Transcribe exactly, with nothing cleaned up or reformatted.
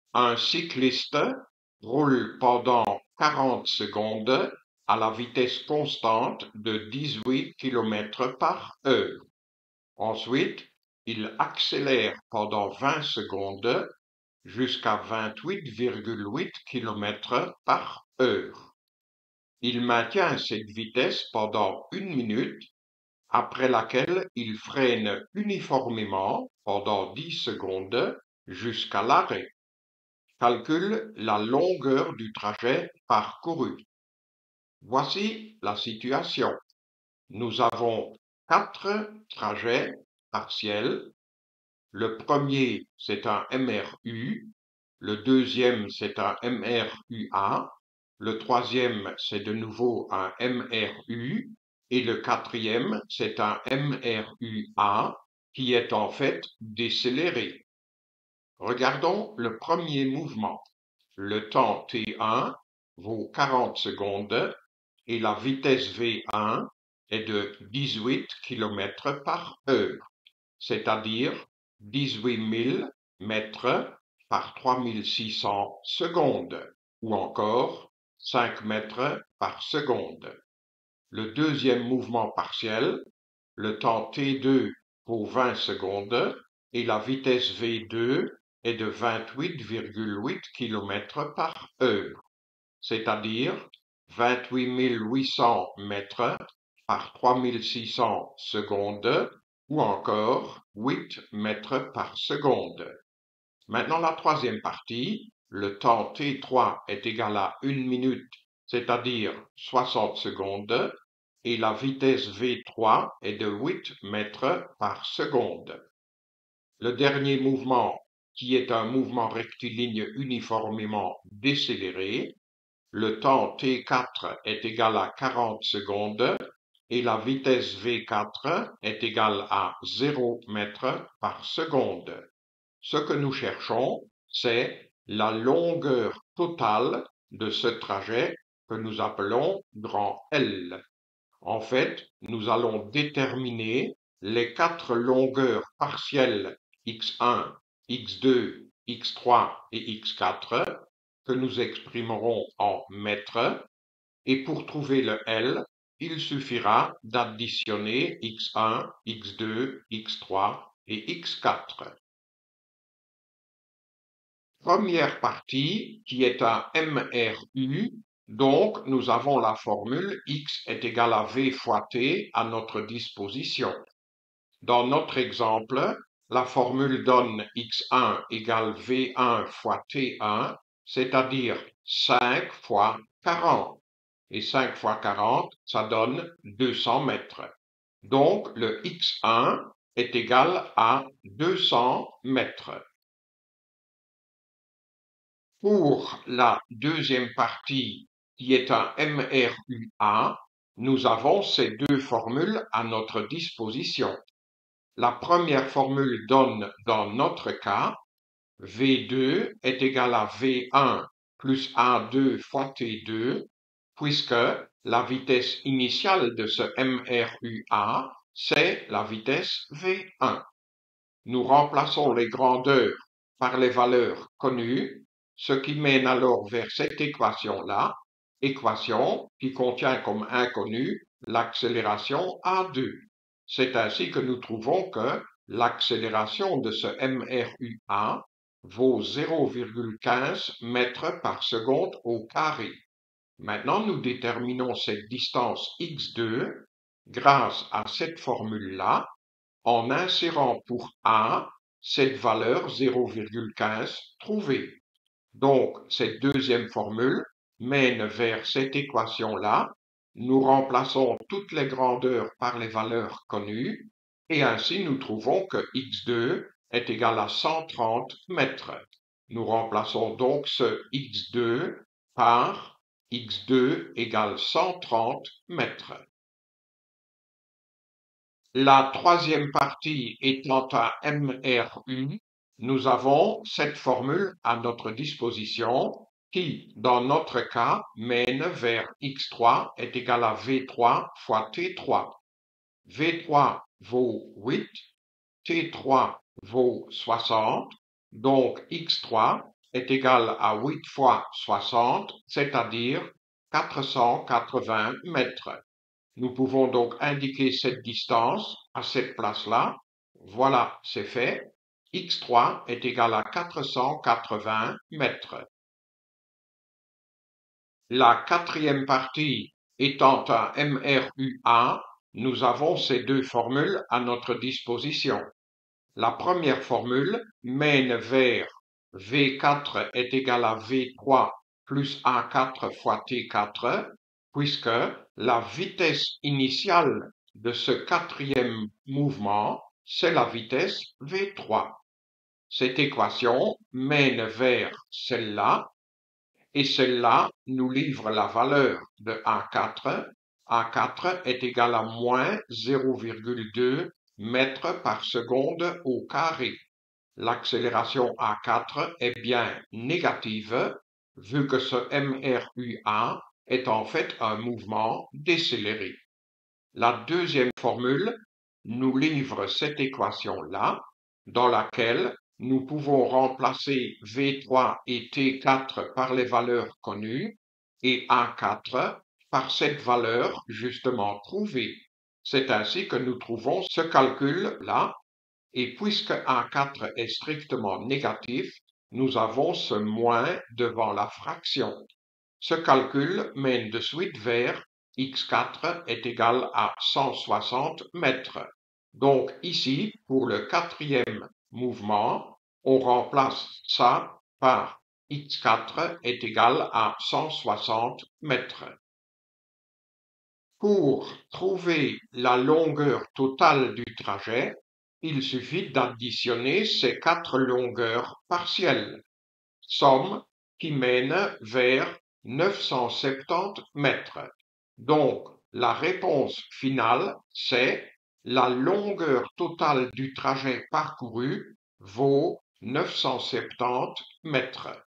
Un cycliste roule pendant quarante secondes à la vitesse constante de dix-huit kilomètres par heure. Ensuite, il accélère pendant vingt secondes jusqu'à vingt-huit virgule huit kilomètres par heure. Il maintient cette vitesse pendant une minute, après laquelle il freine uniformément pendant dix secondes jusqu'à l'arrêt. Calcule la longueur du trajet parcouru. Voici la situation. Nous avons quatre trajets partiels. Le premier, c'est un M R U. Le deuxième, c'est un M R U A. Le troisième, c'est de nouveau un M R U. Et le quatrième, c'est un M R U A qui est en fait décéléré. Regardons le premier mouvement. Le temps T un vaut quarante secondes et la vitesse V un est de dix-huit kilomètres par heure, c'est-à-dire dix-huit mille mètres par trois mille six cents secondes, ou encore cinq mètres par seconde. Le deuxième mouvement partiel, le temps T deux vaut vingt secondes et la vitesse V deux est de vingt-huit virgule huit kilomètres par heure, c'est-à-dire vingt-huit mille huit cents mètres par trois mille six cents secondes ou encore huit mètres par seconde. Maintenant la troisième partie, le temps T trois est égal à une minute, c'est-à-dire soixante secondes, et la vitesse V trois est de huit mètres par seconde. Le dernier mouvement, qui est un mouvement rectiligne uniformément décéléré, le temps T quatre est égal à quarante secondes et la vitesse V quatre est égale à zéro mètre par seconde. Ce que nous cherchons, c'est la longueur totale de ce trajet que nous appelons grand L. En fait, nous allons déterminer les quatre longueurs partielles x un, x deux, x trois et x quatre que nous exprimerons en mètres, et pour trouver le L, il suffira d'additionner x un, x deux, x trois et x quatre. Première partie qui est un M R U, donc nous avons la formule x est égal à V fois T à notre disposition. Dans notre exemple, la formule donne x un égale V un fois T un, c'est-à-dire cinq fois quarante. Et cinq fois quarante, ça donne deux cents mètres. Donc le x un est égal à deux cents mètres. Pour la deuxième partie, qui est un M R U A, nous avons ces deux formules à notre disposition. La première formule donne, dans notre cas, V deux est égal à V un plus A deux fois T deux, puisque la vitesse initiale de ce M R U A, c'est la vitesse V un. Nous remplaçons les grandeurs par les valeurs connues, ce qui mène alors vers cette équation-là, équation qui contient comme inconnu l'accélération A deux. C'est ainsi que nous trouvons que l'accélération de ce M R U A vaut zéro virgule quinze mètres par seconde au carré. Maintenant, nous déterminons cette distance x deux grâce à cette formule-là, en insérant pour A cette valeur zéro virgule quinze trouvée. Donc, cette deuxième formule mène vers cette équation-là. Nous remplaçons toutes les grandeurs par les valeurs connues et ainsi nous trouvons que x deux est égal à cent trente mètres. Nous remplaçons donc ce x deux par x deux égale cent trente mètres. La troisième partie étant un M R U, nous avons cette formule à notre disposition qui, dans notre cas, mène vers x trois est égal à V trois fois T trois. V trois vaut huit, T trois vaut soixante, donc x trois est égal à huit fois soixante, c'est-à-dire quatre cent quatre-vingts mètres. Nous pouvons donc indiquer cette distance à cette place-là. Voilà, c'est fait. x trois est égal à quatre cent quatre-vingts mètres. La quatrième partie étant un M R U A, nous avons ces deux formules à notre disposition. La première formule mène vers V quatre est égal à V trois plus A quatre fois T quatre, puisque la vitesse initiale de ce quatrième mouvement, c'est la vitesse V trois. Cette équation mène vers celle-là, et celle-là nous livre la valeur de A quatre. A quatre est égal à moins zéro virgule deux mètres par seconde au carré. L'accélération A quatre est bien négative, vu que ce M R U A est en fait un mouvement décéléré. La deuxième formule nous livre cette équation-là, dans laquelle nous pouvons remplacer V trois et T quatre par les valeurs connues et A quatre par cette valeur justement trouvée. C'est ainsi que nous trouvons ce calcul-là, et puisque A quatre est strictement négatif, nous avons ce moins devant la fraction. Ce calcul mène de suite vers x quatre est égal à cent soixante mètres. Donc ici, pour le quatrième mouvement, on remplace ça par x quatre est égal à cent soixante mètres. Pour trouver la longueur totale du trajet, il suffit d'additionner ces quatre longueurs partielles, somme qui mène vers neuf cent soixante-dix mètres. Donc, la réponse finale, c'est la longueur totale du trajet parcouru vaut neuf cent soixante-dix mètres.